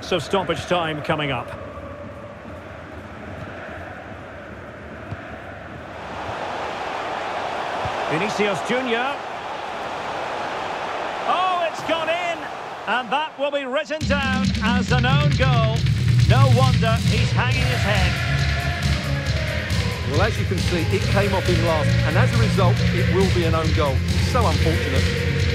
So stoppage time coming up. Vinicius Junior. Oh, it's gone in! And that will be written down as an own goal. No wonder he's hanging his head. Well, as you can see, it came off him last, and as a result, it will be an own goal. So unfortunate.